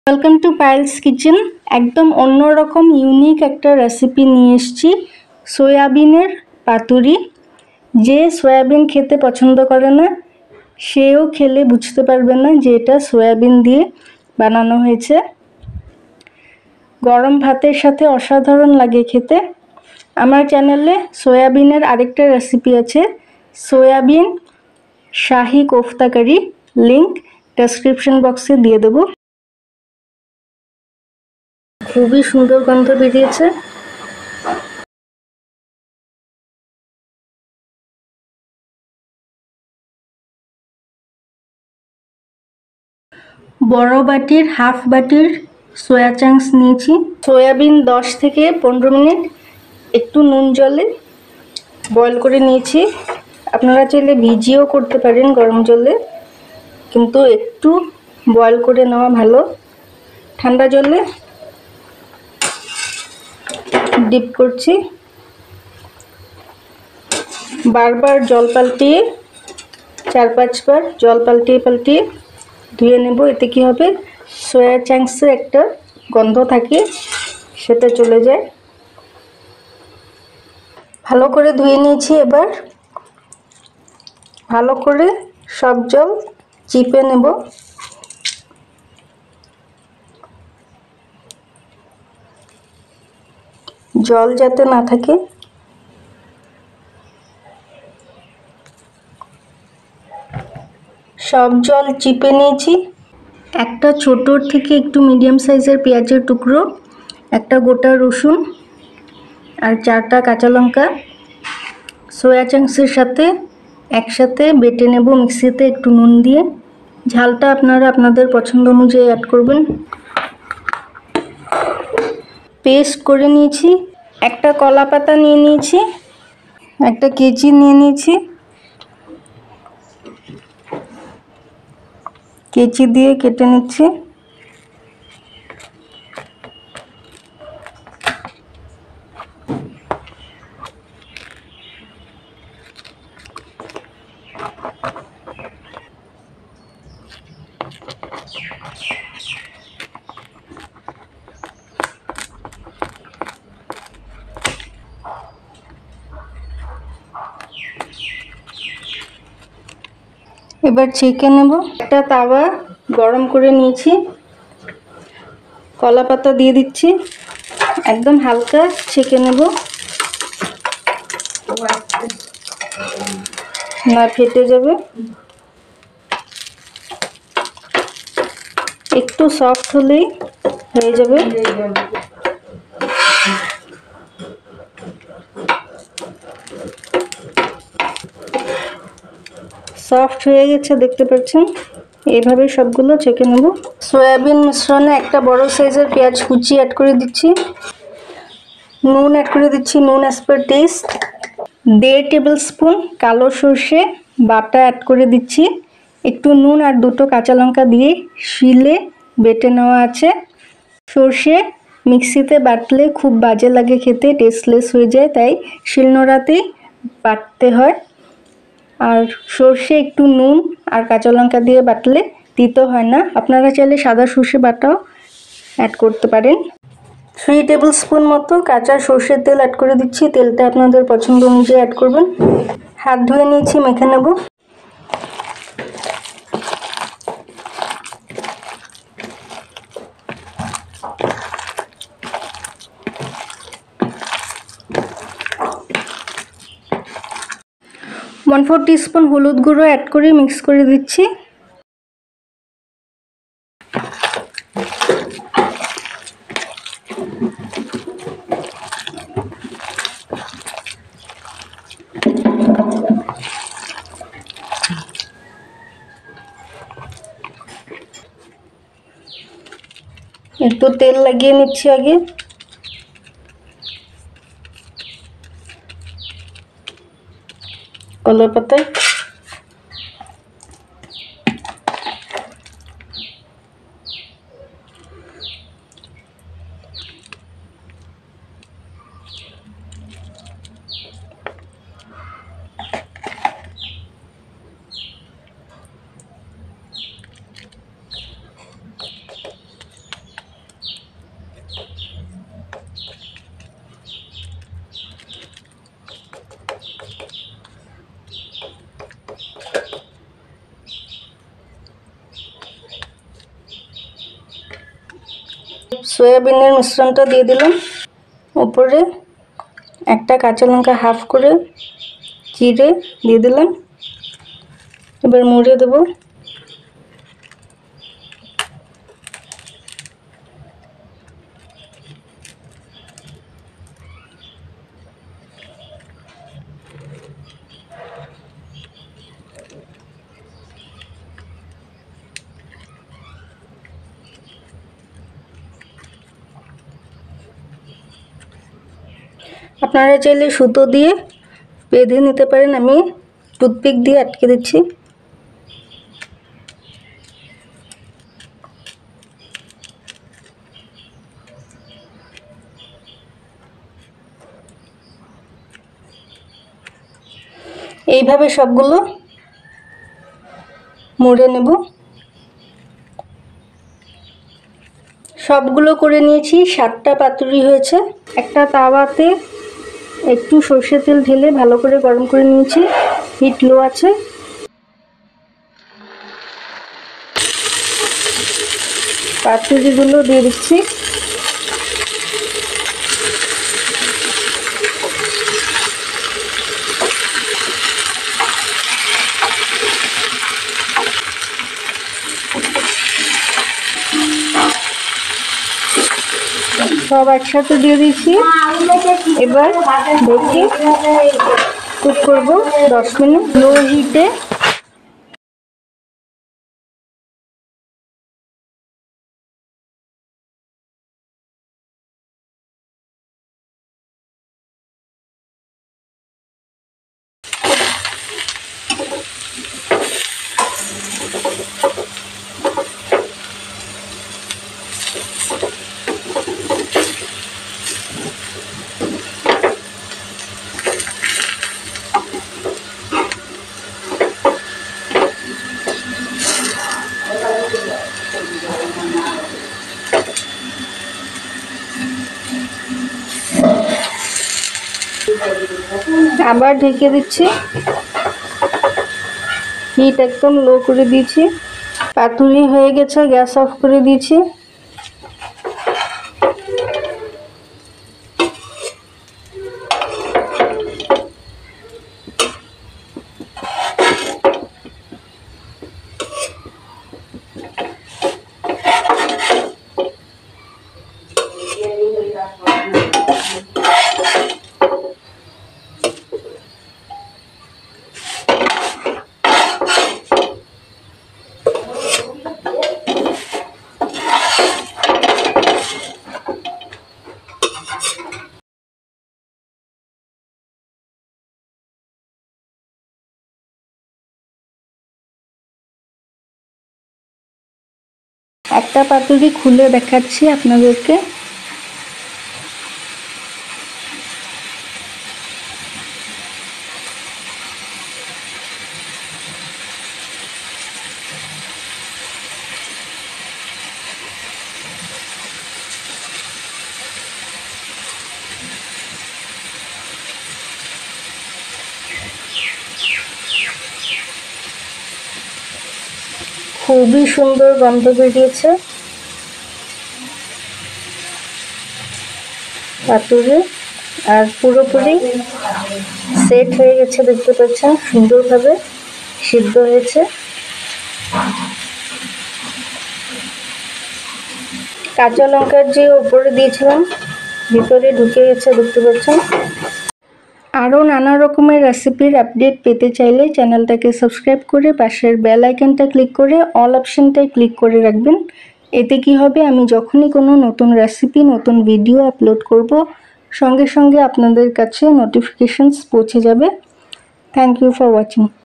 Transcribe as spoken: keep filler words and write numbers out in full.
Welcome to Payel's kitchen. একদম অন্যরকম unique একটা রেসিপি নিয়ে এসেছি, সয়াবিনের পাতুরি। যে সয়াবিন খেতে পছন্দ করে না সেও খেলে বুঝতে পারবে না যে এটা সয়াবিন দিয়ে বানানো হয়েছে। গরম ভাতের সাথে অসাধারণ লাগে খেতে। আমার চ্যানেলে সয়াবিনের আরেকটা রেসিপি আছে, soyabean shahi kofta curry, link description বক্সে দিয়ে দেবো। খুবই সুন্দর গন্ধ বেরিয়েছে। বড় বাটির হাফ বাটির সয়া চাংস নিয়েছি। সয়াবিন দশ থেকে পনেরো মিনিট একটু নুন জলে বয়েল করে নিয়েছি। আপনারা চাইলে ভিজিয়েও করতে পারেন গরম জলে, কিন্তু একটু বয়েল করে নেওয়া ভালো। ঠান্ডা জলে ডিপ করছি, বারবার জল পাল্টিয়ে চার পাঁচবার জল পাল্টিয়ে পাল্টিয়ে ধুয়ে নেব। এতে কি হবে, সয়া চাংসে একটা গন্ধ থাকে সেটা চলে যায়। ভালো করে ধুয়ে নিয়েছি। এবার ভালো করে সব জল চিপে নেব। জল যাতে না থাকে। সব জল চিপে নিয়েছি। একটা ছোটোর থেকে একটু মিডিয়াম সাইজের পেঁয়াজের টুকরো, একটা গোটা রসুন আর চারটা কাঁচা লঙ্কা সয়া চাংসের সাথে একসাথে বেটে নেব মিক্সিতে একটু নুন দিয়ে। ঝালটা আপনারা আপনাদের পছন্দ অনুযায়ী অ্যাড করবেন। পেস্ট করে নিয়েছি। একটা কলা পাতা নিয়ে নিয়েছি, একটা কেচি নিয়ে নিয়েছি, কেচি দিয়ে কেটে নিচ্ছি। এবার ছেঁকে নেব। একটা তাওয়া গরম করে নিয়েছি, কলা পাতা দিয়ে দিচ্ছি, একদম হালকা ছেঁকে নেব, না ফেটে যাবে। একটু সফট হলেই হয়ে যাবে। সফট হয়ে গেছে দেখতে পাচ্ছেন। এইভাবে সবগুলো ছেঁকে নেব। সয়াবিন মিশ্রণে একটা বড় সাইজের পেঁয়াজ কুচি অ্যাড করে দিচ্ছি। নুন অ্যাড করে দিচ্ছি, নুন অ্যাজ পার টেস্ট। দেড় টেবিল স্পুন কালো সর্ষে বাটা অ্যাড করে দিচ্ছি। একটু নুন আর দুটো কাঁচা লঙ্কা দিয়ে শিলে বেটে নেওয়া আছে। সর্ষে মিক্সিতে বাটলে খুব বাজে লাগে খেতে, টেস্টলেস হয়ে যায়, তাই শিলনোড়াতেই বাটতে হয়। আর সর্ষে একটু নুন আর কাঁচা লঙ্কা দিয়ে বাটলে তিতো হয় না। আপনারা চাইলে সাদা সর্ষে বাটাও অ্যাড করতে পারেন। থ্রি টেবিল স্পুন মতো কাঁচা সর্ষের তেল অ্যাড করে দিচ্ছি। তেলটা আপনাদের পছন্দ অনুযায়ী অ্যাড করবেন। হাত ধুয়ে নিয়েছি, মেখে নেব। ওয়ান ফোর টিস্পুন হলুদ গুঁড়ো অ্যাড করে মিক্স করে দিচ্ছি। একটু তেল লাগিয়ে নিচ্ছি আগে। কলা পাতায় সয়াবিনের মিশ্রণটা দিয়ে দিলাম। উপরে একটা কাঁচা লঙ্কা হাফ করে চিড়ে দিয়ে দিলাম। এবার মুড়ে দেব। আপনারা চাইলে সুতো দিয়ে বেঁধে নিতে পারেন, আমি টুথপিক দিয়ে আটকে দিচ্ছি। এইভাবে সবগুলো মুড়ে নেব। সবগুলো করে নিয়েছি, সাতটা পাতুরি হয়েছে। একটা তাওয়াতে একটু সরষের তেল ঢেলে ভালো করে গরম করে নিয়েছি, হিট লো আছে। পাতুরিগুলো দিয়ে দিচ্ছি। সব একসাথে দিয়ে দিচ্ছি। এবার দেখি কুক করব দশ মিনিট লো হিটে। আবার ঢেকে দিচ্ছি, হিট একদম লো করে দিয়েছি। পাতুরি হয়ে গেছে, গ্যাস অফ করে দিয়েছি। একটা পাতুরি খুলে দেখাচ্ছি আপনাদেরকে। খুবই সুন্দর গন্ধ বেরিয়েছে পাতুরি, আর পুরোপুরি সেট হয়ে গেছে, দেখতে পাচ্ছেন সুন্দরভাবে সিদ্ধ হয়েছে। কাঁচা লঙ্কার যে উপরে দিয়েছিলাম ভিতরে ঢুকে গেছে, দেখতে পাচ্ছেন। আরও নানা রকমের রেসিপির আপডেট পেতে চাইলে চ্যানেলটাকে সাবস্ক্রাইব করে পাশের বেল আইকনটা ক্লিক করে অল অপশনটায় ক্লিক করে রাখবেন। এতে কি হবে, আমি যখনই কোনো নতুন রেসিপি নতুন ভিডিও আপলোড করব সঙ্গে সঙ্গে আপনাদের কাছে নোটিফিকেশনস পৌঁছে যাবে। Thank you for watching.